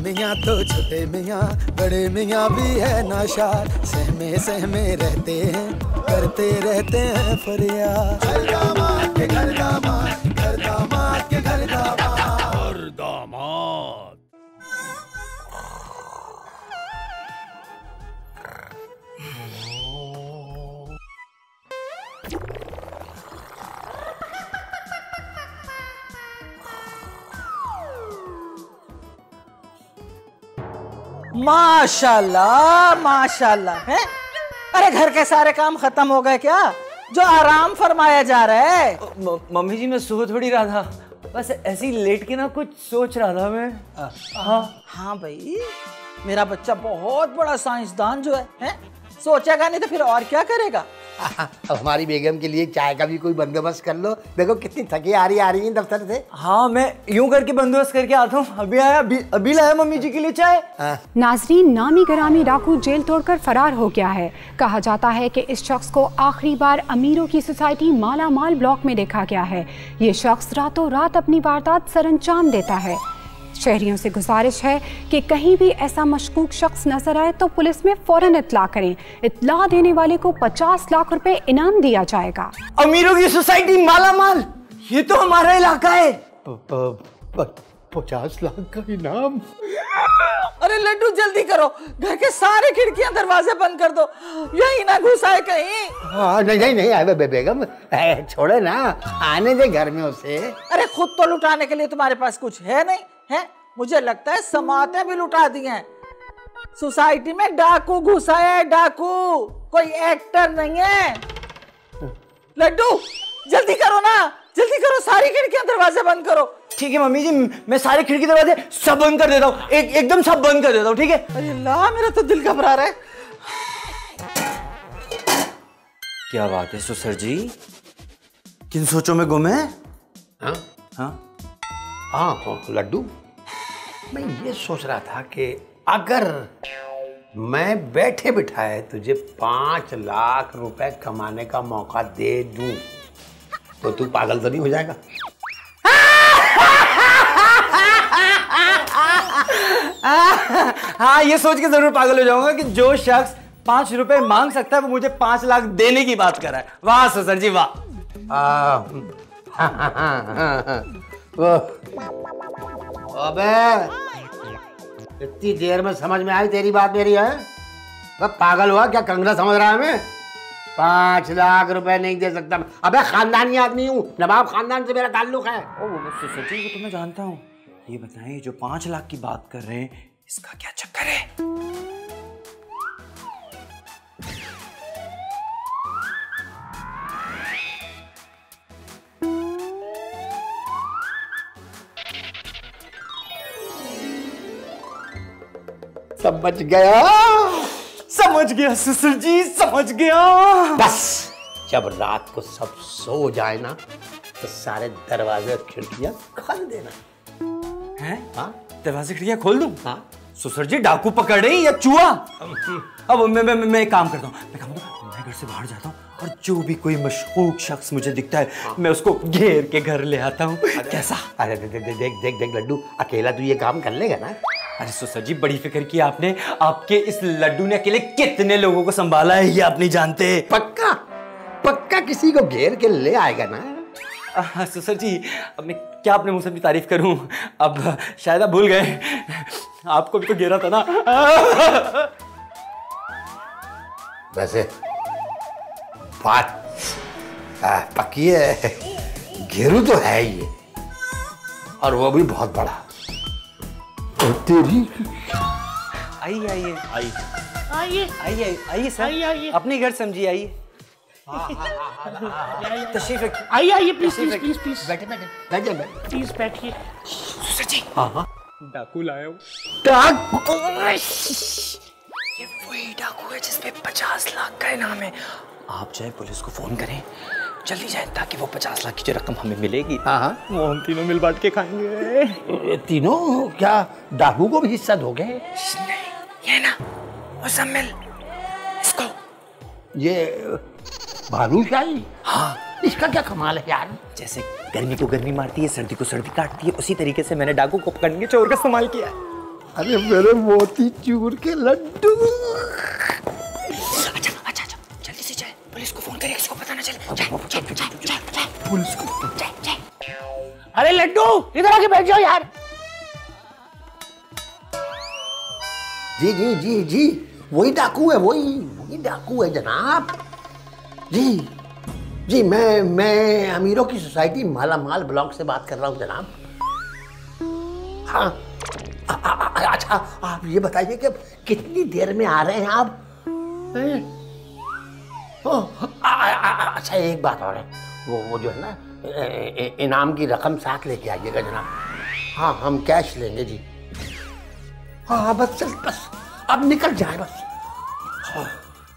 मियाँ तो छोटे मियाँ, बड़े मियाँ भी है नाशाद, सहमे सहमे रहते हैं, करते रहते हैं फरियाद। घर दामाद के घर दामाद, घर दामाद के घर दामाद, घर दामाद। माशाल्लाह माशाल्लाह है। अरे घर के सारे काम खत्म हो गए क्या, जो आराम फरमाया जा रहा है? मम्मी जी मैं सो थोड़ी रहा था, बस ऐसे ही लेट के ना कुछ सोच रहा था मैं। हाँ भाई, मेरा बच्चा बहुत बड़ा साइंसदान जो है? सोचेगा नहीं तो फिर और क्या करेगा? हमारी बेगम के लिए चाय का भी कोई बंदोबस्त कर लो, देखो कितनी थकी आ रही है दफ्तर से। हाँ मैं यूं करके बंदोबस्त करके आता हूँ, अभी आया, अभी लाया मम्मी जी के लिए चाय। नाजरीन, नामी गरामी डाकू जेल तोड़कर फरार हो गया है। कहा जाता है कि इस शख्स को आखिरी बार अमीरों की सोसाइटी माला माल ब्लॉक में देखा गया है। ये शख्स रातों रात अपनी वारदात सरअंजाम देता है। शहरियों से गुजारिश है कि कहीं भी ऐसा मशकूक शख्स नजर आए तो पुलिस में फौरन इत्तला करें। इत्तला देने वाले को 50 लाख रुपए इनाम दिया जाएगा। अमीरों की सोसाइटी माला माल, ये तो हमारा इलाका है। 50 लाख का इनाम? अरे लड्डू जल्दी करो, घर के सारे खिड़कियां दरवाजे बंद कर दो, यही ना घुस आए कहीं। हाँ, नहीं बेगम छोड़े ना, आने दे घर में उसे। अरे खुद तो लुटाने के लिए तुम्हारे पास कुछ है नहीं है? मुझे लगता है समातें भी लुटा दी हैं। सोसाइटी में डाकू घुसा है, डाकू, कोई एक्टर नहीं है। लड्डू जल्दी करो ना, जल्दी करो, सारी खिड़कियां दरवाजे बंद करो। ठीक है मम्मी जी, मैं सारे खिड़की दरवाजे सब बंद कर देता हूँ, एकदम सब बंद कर देता हूँ, ठीक है? अरे अल्लाह, मेरा तो दिल घबरा रहा है। क्या बात है सुसर जी, किन सोचों में गुम है? हाँ लड्डू, मैं ये सोच रहा था कि अगर मैं बैठे बिठाए तुझे 5 लाख रुपए कमाने का मौका दे दूं तो तू पागल तो नहीं हो जाएगा? हाँ, ये सोच के जरूर पागल हो जाऊंगा कि जो शख्स 5 रुपए मांग सकता है वो मुझे 5 लाख देने की बात कर रहा है। वाह सुसर जी वाह। अबे इतनी देर में समझ में आई तेरी बात मेरी है? वह पागल हुआ क्या, कंगना समझ रहा है मैं? 5 लाख रुपए नहीं दे सकता। अबे खानदानी आदमी हूँ, नवाब खानदान से मेरा ताल्लुक है। सुसर जी वो तो मैं जानता हूँ, ये बताएं जो 5 लाख की बात कर रहे हैं इसका क्या चक्कर है? समझ गया सुसर जी, समझ गया। बस जब रात को सब सो जाए ना तो सारे दरवाजे और खिड़कियां खोल देना। हैं? हाँ? दरवाजे खिड़कियां खोल दूं? हाँ? सुसर जी डाकू पकड़े या चूहा? अब मैं एक काम करता हूँ, मैं घर से बाहर जाता हूँ और जो भी कोई मशकूक शख्स मुझे दिखता है मैं उसको घेर के घर ले आता हूँ। कैसा? अरे देख लड्डू, अकेला तू ये काम कर लेगा ना? अरे सुसर जी बड़ी फिक्र की आपने, आपके इस लड्डू ने अकेले कितने लोगों को संभाला है ये आप नहीं जानते। पक्का किसी को घेर के ले आएगा ना? सुसर जी अब मैं क्या अपने मुंह से भी तारीफ करूं, अब शायद आप भूल गए आपको भी तो घेरा था ना। वैसे बात पक्की है, घेरू तो है ये, और वो भी बहुत बड़ा। तेरी आइए आइए आइए आइए आइए सर, अपने घर समझिए, आइए तशरीफ रखिए। आइए प्लीज प्लीज प्लीज बैठे प्लीज बैठिए। सुसर जी डाकू लाया हूँ। डाकू? ये वही डाकू है जिसपे 50 लाख का इनाम है। आप चाहे पुलिस को फोन करें, जल्दी जाए ताकि वो 50 लाख की जो रकम हमें मिलेगी वो हम तीनों मिल बांट के खाएंगे। तीनों? क्या डाकू को भी हिस्सा दोगे? नहीं, ये ना मुजम्मिल, इसको। ये बालूशाही? हाँ, इसका क्या कमाल है यार? जैसे गर्मी को गर्मी मारती है, सर्दी को सर्दी काटती है, उसी तरीके से मैंने डाकू को पकड़ने के चोर का इस्तेमाल किया है। अरे मेरे मोती चूर के लड्डू। अच्छा जल्दी से चल, पुलिस को फोन करे, इसको पता ना चले। पुलिस को अरे लड्डू इधर आके बैठ जाओ यार। जी जी जी जी, वही डाकू है, वही डाकू है जनाब। जी जी, मैं अमीरों की सोसाइटी माला माल ब्लॉक से बात कर रहा हूँ जनाब। हाँ अच्छा, आप ये बताइए कि कितनी देर में आ रहे हैं आप? अच्छा एक बात और है, वो जो है ना, इनाम की रकम साथ लेके आइएगा जनाब। हाँ हम कैश लेंगे जी। हाँ बस अब निकल जाए बस। हाँ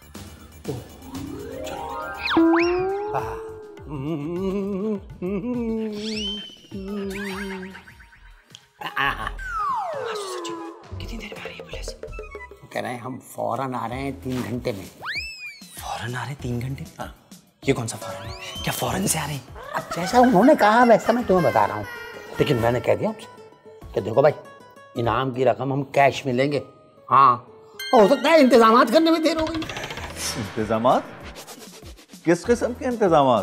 कितनी देर में आ रही है पुलिस? कह रहे हैं हम फौरन आ रहे हैं 3 घंटे में। फौरन आ रहे 3 घंटे? हाँ। ये कौन सा फौरन है? क्या फौरन से आ रहे हैं? अब जैसा उन्होंने कहा वैसा मैं तुम्हें बता रहा हूँ, लेकिन मैंने कह दिया उनसे कि देखो भाई, इनाम की रकम हम कैश में लेंगे। हाँ हो सकता है इंतजामात करने में देर हो गई। इंतजामात? किस किस्म के इंतजामात?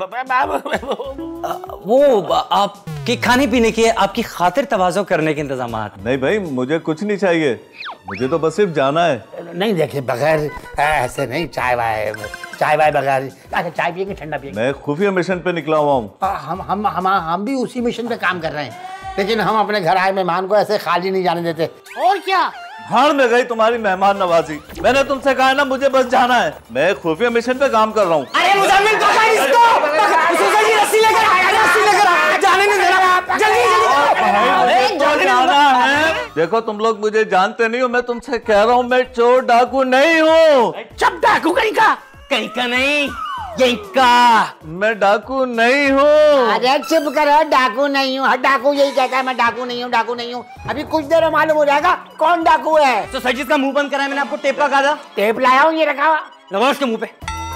वो आपके खाने पीने के, आपकी खातिर तवाज़ो करने के इंतजामात। नहीं भाई, मुझे कुछ नहीं चाहिए, मुझे तो बस सिर्फ जाना है। नहीं देखिए, बगैर ऐसे नहीं, चाय वाय बगैर। अच्छा चाय पिएंगे, ठंडा पिएंगे? मैं खुफिया मिशन पे निकला हुआ हूँ। हम भी उसी मिशन पे काम कर रहे हैं, लेकिन हम अपने घर आए मेहमान को ऐसे खाली नहीं जाने देते। और क्या भाड़ में गई तुम्हारी मेहमान नवाजी। मैंने तुमसे कहा ना मुझे बस जाना है, मैं खुफिया मिशन पे काम कर रहा हूँ। अरे मुज़म्मिल पकड़ इसको, सुसर जी रस्सी लेकर आया, रस्सी लेकर आया, जाने नहीं दे रहा, जल्दी जाना है। देखो तुम लोग मुझे जानते नहीं हो, मैं तुमसे कह रहा हूँ मैं चोर डाकू नहीं हूँ। चुप डाकू कहीं का नहीं, यही का मैं डाकू नहीं हूँ। अरे चुप करो, डाकू नहीं हूँ। डाकू यही कहता है मैं डाकू नहीं हूँ, डाकू नहीं हूँ। अभी कुछ देर में मालूम हो जाएगा कौन डाकू है। तो सर जिसका मुंह बंद करा है, मैंने आपको टेप का कहा था। टेप लाया हूँ, ये रखा हुआ, लगाओ उसके मुंह पे।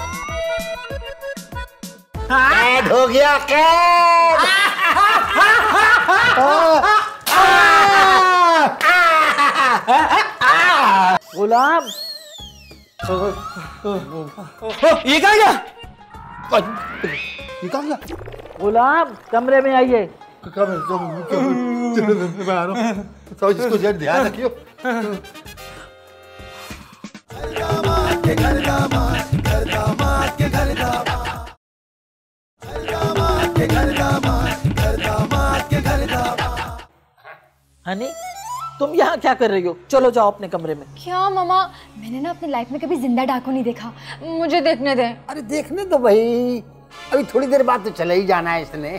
कैद हो गया, कैद। गुलाम, ये कहाँ गया? निकल गया। गुलाम कमरे में आइए। मैं आ रहा हूँ, तो इसको जरा ध्यान रखियो। दामाद के घर दामाद, घर दामाद के घर दामाद, दामाद के घर दामाद, घर दामाद के घर दामाद। हनी, तुम यहाँ क्या कर रही हो? चलो जाओ अपने कमरे में। क्या मामा, मैंने ना अपनी लाइफ में कभी जिंदा डाकू नहीं देखा, मुझे देखने दें। अरे देखने तो भाई, अभी थोड़ी देर बाद तो चले ही जाना है इसने।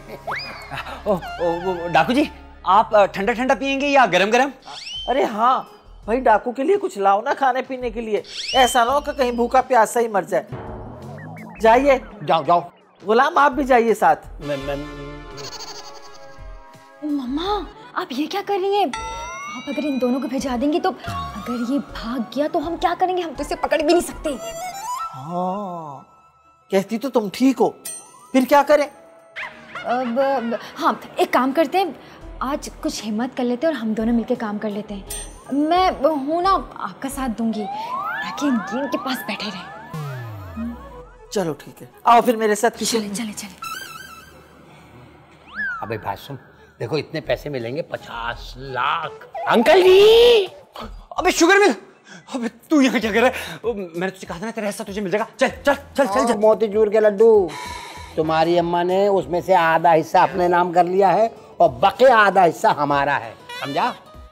डाकू जी, आप ठंडा ठंडा पियेंगे या गरम गरम? अरे हाँ भाई, डाकू के लिए कुछ लाओ ना खाने पीने के लिए, ऐसा ना हो कि कहीं भूखा प्यासा ही मर जाए। जाइए। जाओ जाओ। गुलाम आप भी जाइए साथ। मामा आप ये क्या कर रही हैं? आप अगर इन दोनों को भिजा देंगी तो अगर ये भाग गया तो हम क्या करेंगे? हम तो इसे पकड़ भी नहीं सकते। हाँ, कहती तो तुम ठीक हो, फिर क्या करें? अब हाँ, एक काम करते हैं, आज कुछ हिम्मत कर लेते हैं और हम दोनों मिलकर काम कर लेते हैं। मैं हूँ ना, आपका साथ दूंगी ताकि ये इनके पास बैठे रहे। चलो ठीक है, आओ फिर मेरे साथ। चले चले चले। अबे भाई सुन, देखो इतने पैसे मिलेंगे 50 लाख। अंकल जी। अबे शुगर मिल, अबे तू यहाँ क्या कर रहा है? मैंने तुझे कहा था ना तेरा हिस्सा तुझे मिल जाएगा। चल चल चल चल चल। मोतीचूर के लड्डू, तुम्हारी अम्मा ने उसमें से आधा हिस्सा अपने नाम कर लिया है और बके आधा हिस्सा हमारा है, समझा?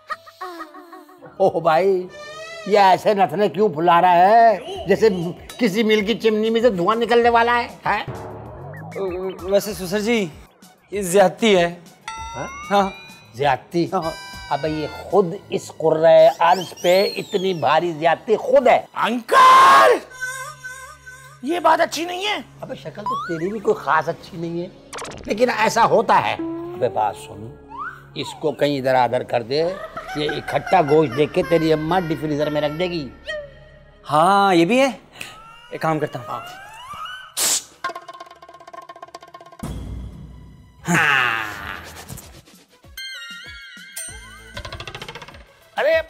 ओह भाई, ये ऐसे नथने क्यों फुला रहा है जैसे किसी मिल की चिमनी में से धुआं निकलने वाला है? वैसे सुसर जी ये ज्यादती है। हाँ ज्यादती? अबे ये खुद इस कुर्रे अर्ज पे इतनी भारी ज्यादती खुद है। अंकल ये बात अच्छी नहीं है। अबे शक्ल तो तेरी भी कोई खास अच्छी नहीं है, लेकिन ऐसा होता है। अबे बात सुन, इसको कहीं इधर आधर कर दे, ये इकट्ठा गोश्त देख के तेरी अम्मा डीप फ्रीजर में रख देगी। हाँ ये भी है, एक काम करता हूँ। अरे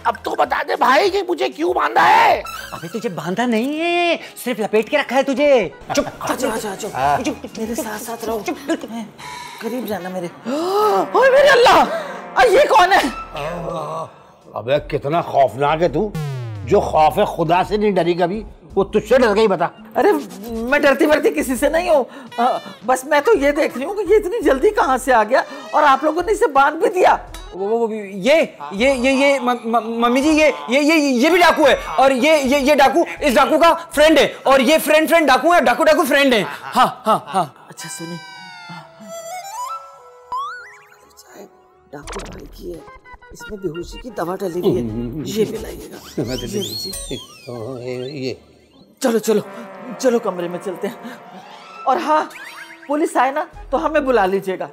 अब तो बता दे भाई कि मुझे क्यों बांधा है। अबे तुझे बांधा नहीं है, सिर्फ लपेट के रखा है तुझे। चुप। मेरे साथ साथ रहो। करीब जाना मेरे। ओए मेरे अल्लाह, ये कौन है? अबे कितना खौफनाक है तू, जो खौफ है खुदा से नहीं डरी कभी, वो तुझसे डर गई बता। अरे मैं डरती वरती किसी से नहीं हूँ, बस मैं तो ये देख रही हूँ कि ये इतनी जल्दी कहाँ से आ गया और आप लोगों ने इसे बांध भी दिया। ये मम्मी जी ये भी डाकू है, और ये डाकू इस डाकू का फ्रेंड है, और ये फ्रेंड डाकू है, डाकू फ्रेंड है। हाँ। अच्छा सुनिए, डाकू भाई की है, इसमें बेहोशी की दवा डली हुई है, ये पिलाइएगा। ये चलो कमरे में चलते हैं। और हाँ, पुलिस आए ना तो हमें बुला लीजिएगा।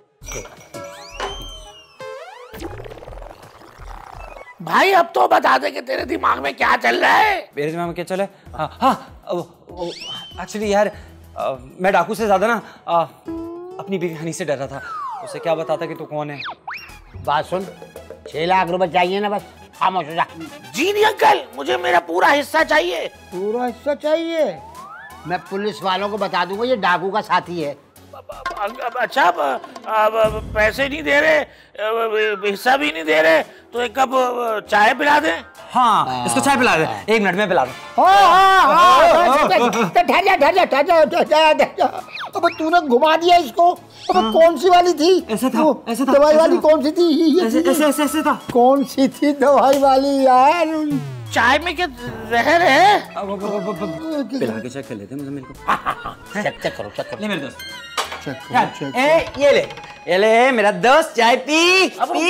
भाई अब तो बता दे कि तेरे दिमाग में क्या चल रहा है। मेरे दिमाग में क्या चले? एक्चुअली यार, मैं डाकू से ज्यादा ना अपनी बीवी हनी से डर रहा था। उसे क्या बताता कि तू कौन है। बात सुन, 6 लाख रुपए चाहिए ना, बस खामोश हो जा। जी नहीं अंकल, मुझे मेरा पूरा हिस्सा चाहिए। पूरा हिस्सा चाहिए? मैं पुलिस वालों को बता दूंगा ये डाकू का साथी है। अच्छा, पैसे नहीं दे रहे, हिस्सा भी नहीं दे रहे, तो एक कप चाय पिला दें। हाँ, इसको चाय पिला दे। 1 मिनट में पिला दो। ठहर जा। अब तूने घुमा दिया इसको। अब कौन सी वाली थी? ऐसा था दवाई वाली कौन सी थी? ऐसे था। कौन सी थी दवाई वाली यार? चाय में क्या जहर है? पिला के चेक कर लेते हैं मेरे को। चेक करो। ले मेरे दोस्त, ये ले मेरा दोस्त, चाय पी।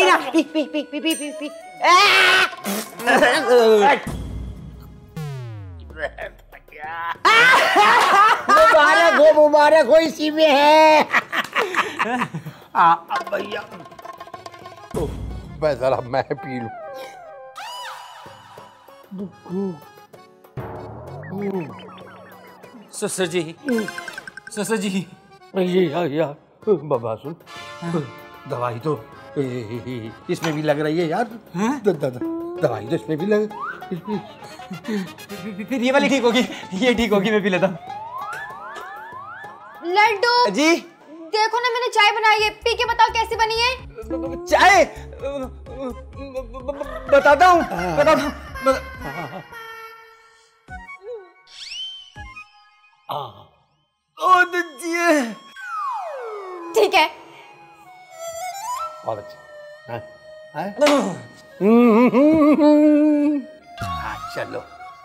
मुबारक हो, इसी में है। भैया मैं जरा मैं पी लूं। ससुर जी यार बाबा सुन, दवाई तो इसमें भी लग रही है यार। दवाई तो इसमें भी लग। फिर ये वाली ठीक होगी, ये ठीक होगी, मैं पी लेता हूँ। लड्डू जी, देखो ना, मैंने चाय बनाई है, पी के बताओ कैसी बनी है। चाय बताता हूँ। ठीक है। और अच्छा चलो।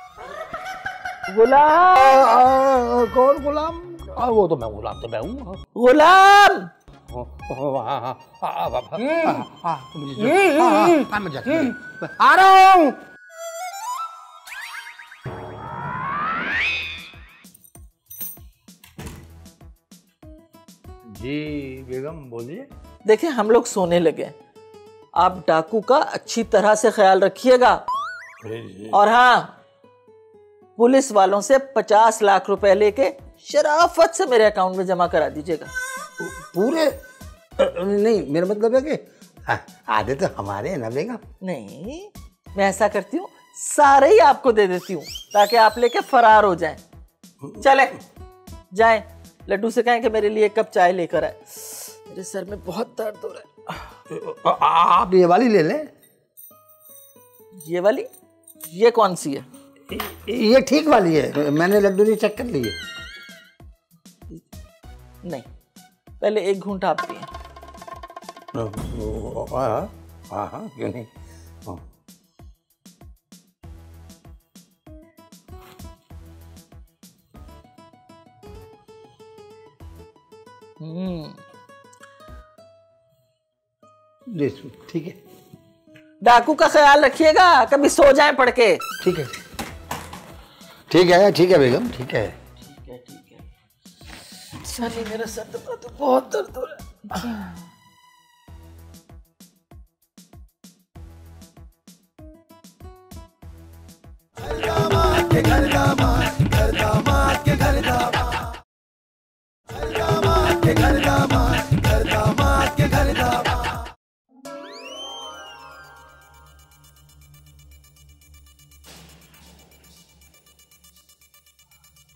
गुलाम, कौन गुलाम? वो तो मैं गुलाम तो मैं हूँ। गुलाम, आ रहा हूँ। जी बेगम बोलिए। देखिए हम लोग सोने लगे, आप डाकू का अच्छी तरह से ख्याल रखिएगा। और हाँ, पुलिस वालों से 50 लाख रुपए लेके शराफत से मेरे अकाउंट में जमा करा दीजिएगा। पूरे? नहीं, मेरा मतलब है कि आधे तो हमारे हैं ना बेगम। नहीं, मैं ऐसा करती हूँ, सारे ही आपको दे देती हूँ ताकि आप लेके फरार हो जाएं। चले जाएं, लड्डू से कहें कि मेरे लिए 1 कप चाय लेकर आए, मेरे सर में बहुत दर्द हो रहा है। आप ये वाली ले लें। ये वाली? ये कौन सी है? ये ठीक वाली है, मैंने लड्डू ने चेक कर ली है। नहीं, पहले 1 घूंट आप पिए। हाँ, क्यों नहीं। ठीक है। डाकू का ख्याल रखिएगा, कभी सो जाए पड़ के। ठीक है, ठीक है, ठीक है बेगम, ठीक है। चलिए, मेरा सर तो बहुत दर्द हो रहा है। घर दामाद के घर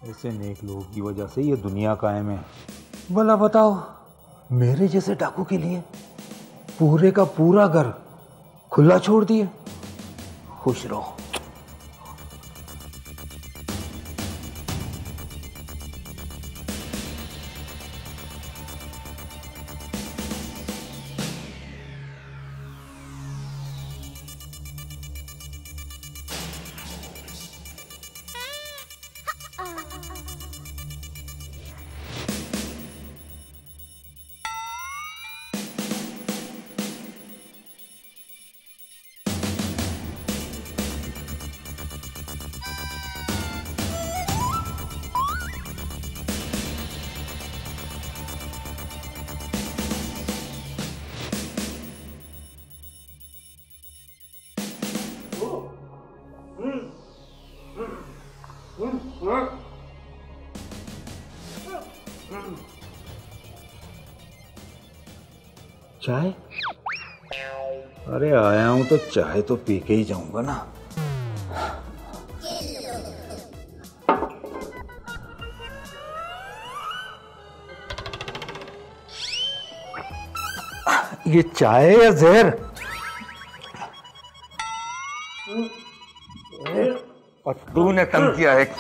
ऐसे नेक लोगों की वजह से ये दुनिया कायम है। भला बताओ, मेरे जैसे डाकू के लिए पूरे का पूरा घर खुला छोड़ दिए। खुश रहो। चाय? अरे आया हूं तो चाय तो पी के ही जाऊंगा ना। ये चाय है या जहर? पट्टू ने तंग किया है।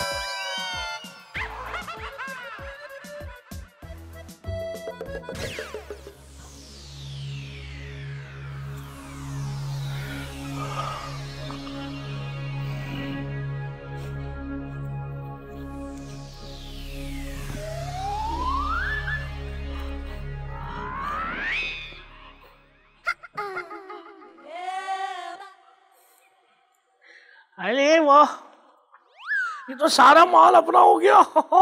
अरे वाह, ये तो सारा माल अपना हो गया।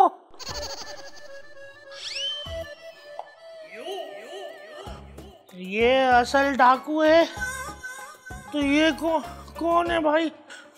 ये असल डाकू है, तो ये कौन है भाई?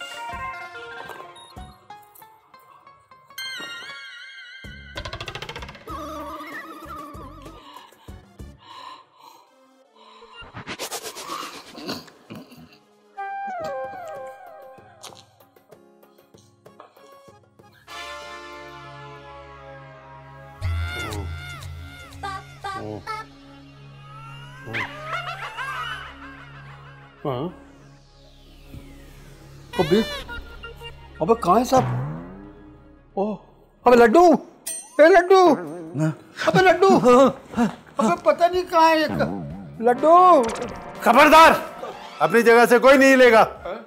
अबे कहाँ है सब? ओह, अबे लड्डू, लड्डू, अबे लड्डू, अबे पता नहीं कहाँ है लड्डू। खबरदार, अपनी जगह से कोई नहीं हिलेगा।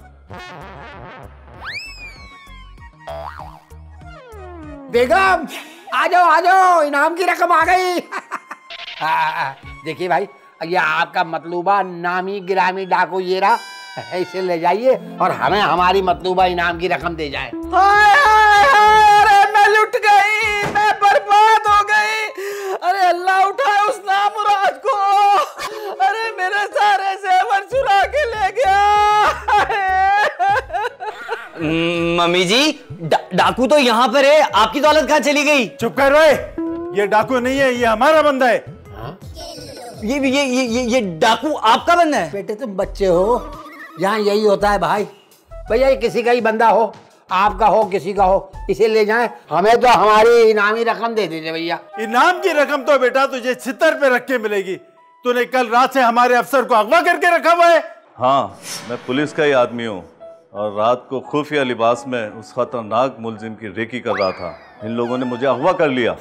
बेगम आ जाओ, इनाम की रकम आ गई। देखिए भाई, ये आपका मतलूबा नामी गिरामी डाकू ये रहा, इसे ले जाइए और हमें हमारी मतलूबा इनाम की रकम दे जाए। अरे मैं लुट गई, मैं बर्बाद हो गई। अरे अल्लाह उठाए उस नामुराद को। अरे मेरे सारे जेवर चुरा के ले गया। मम्मी जी, डाकू तो यहाँ पर है, आपकी दौलत कहाँ चली गई? चुप कर रहे, ये डाकू नहीं है, ये हमारा बंदा है। ये डाकू आपका बंदा है? बेटे तुम बच्चे हो, यहाँ यही होता है भाई। भैया ये किसी का ही बंदा हो, आपका हो किसी का हो, इसे ले जाएं, हमें तो हमारी इनामी रकम दे दीजिए भैया। इनाम की रकम तो बेटा तुझे छितर पे रख के मिलेगी। तूने कल रात से हमारे अफसर को अगवा करके रखा हुआ है। हाँ, मैं पुलिस का ही आदमी हूँ और रात को खुफिया लिबास में उस खतरनाक मुलजिम की रेकी कर रहा था। इन लोगों ने मुझे अगवा कर लिया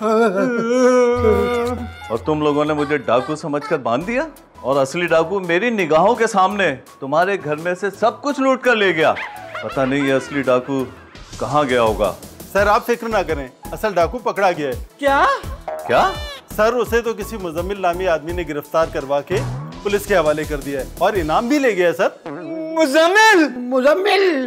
और तुम लोगों ने मुझे डाकू समझकर बांध दिया, और असली डाकू मेरी निगाहों के सामने तुम्हारे घर में से सब कुछ लूट कर ले गया। पता नहीं ये असली डाकू कहाँ गया होगा। सर आप फिक्र ना करें, असल डाकू पकड़ा गया है। क्या? सर उसे तो किसी मुजम्मिल नामी आदमी ने गिरफ्तार करवा के पुलिस के हवाले कर दिया है और इनाम भी ले गया है सर। मुजम्मिल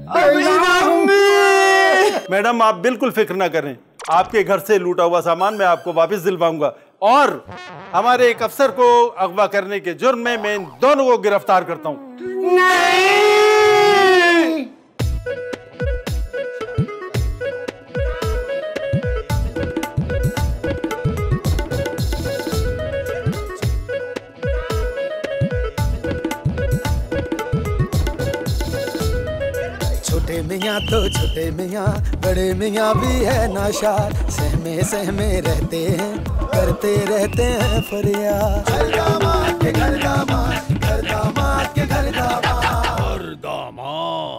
मैडम आप बिल्कुल फिक्र ना करें, आपके घर से लूटा हुआ सामान मैं आपको वापस दिलवाऊंगा और हमारे एक अफसर को अगवा करने के जुर्म में मैं इन दोनों को गिरफ्तार करता हूँ। छोटे मियाँ तो छोटे मियाँ, बड़े मियाँ भी है नाशाद, सहमे सहमे रहते हैं, करते रहते हैं फरियाद। घर दामाद के घर दामाद, घर दामाद के घर दामाद, और दामाद